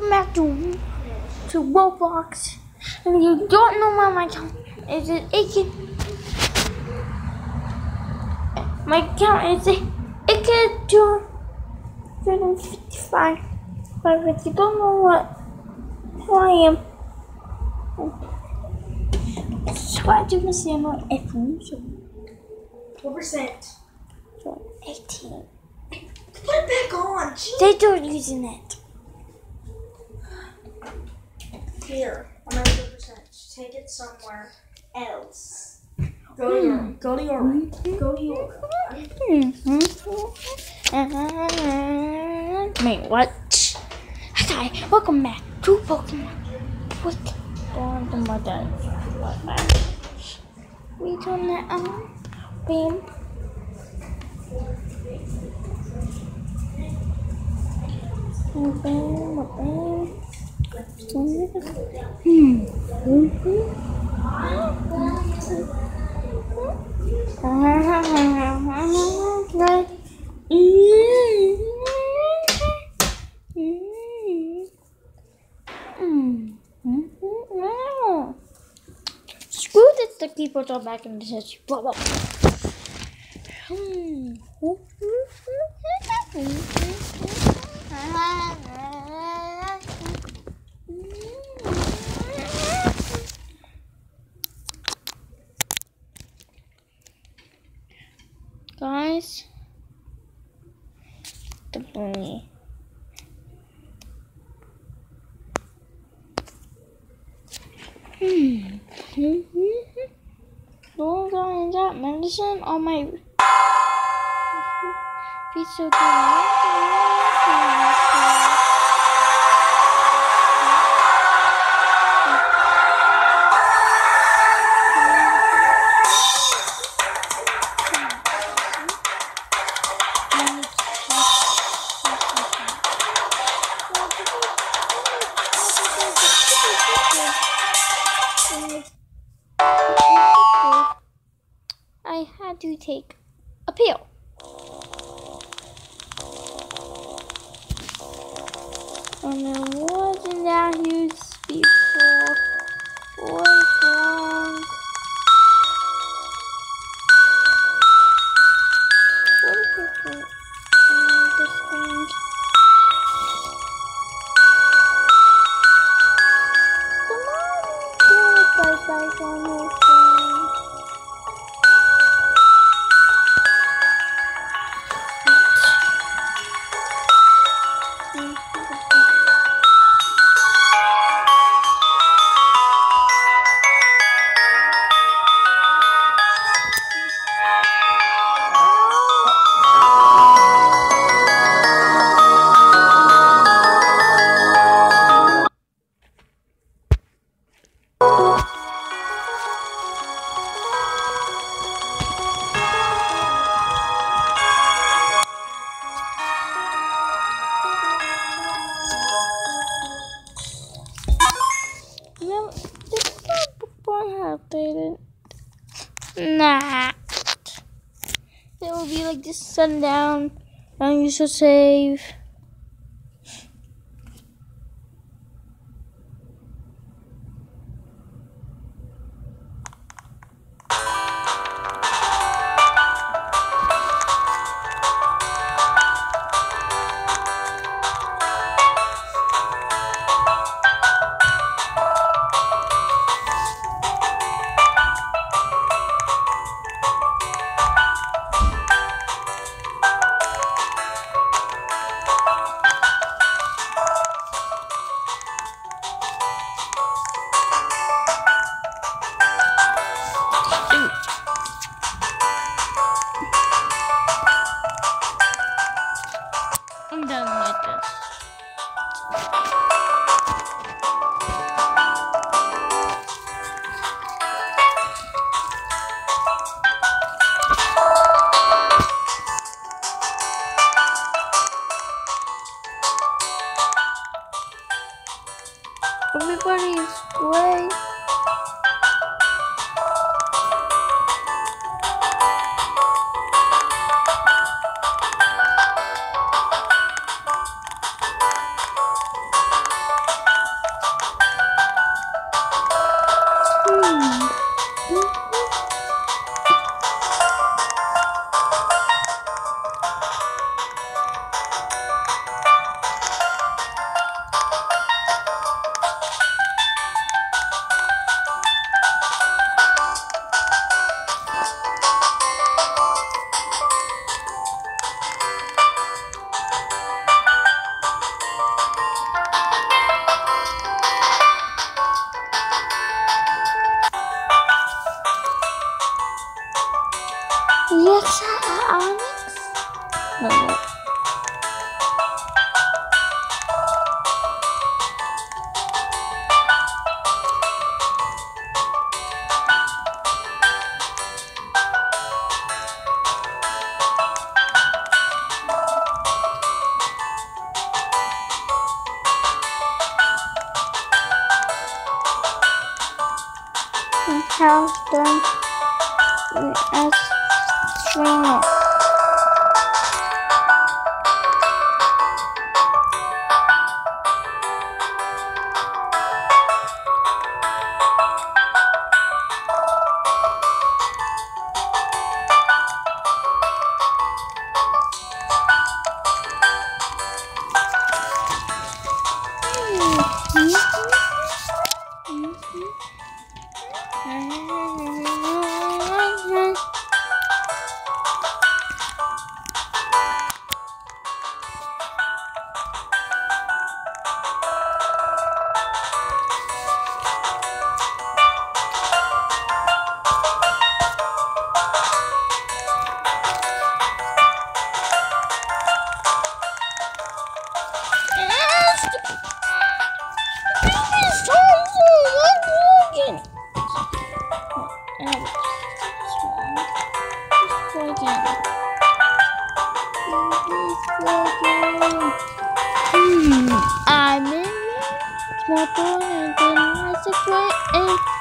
welcome back to Roblox. And if you don't know my account is my account is Ika255. But if you don't know who I am, subscribe to my channel if you so. What percent? So 18. Put it back on. Jeez. They don't using it. Here, I'm at 2%. Take it somewhere else. Go to your room. Go to your room. Go to your room. Wait, what? Hi, welcome back to Pokemon with the mother. We turn that on. Bam. Screw this, the keyboards are back in the search. Blah, blah. Guys, the bunny. Don't go in that medicine on my feet so I had to take a pill. And it wasn't that huge before. What's wrong? What is this thing? This thing. Come on, do it, bye-bye on your phone. No, this is not before updated. Nah. It will be like this sundown. And you should save. I'm done with this. Everybody is great. What's that, Onyx? No, no. House done as streamer. I'm in small boy and then I secret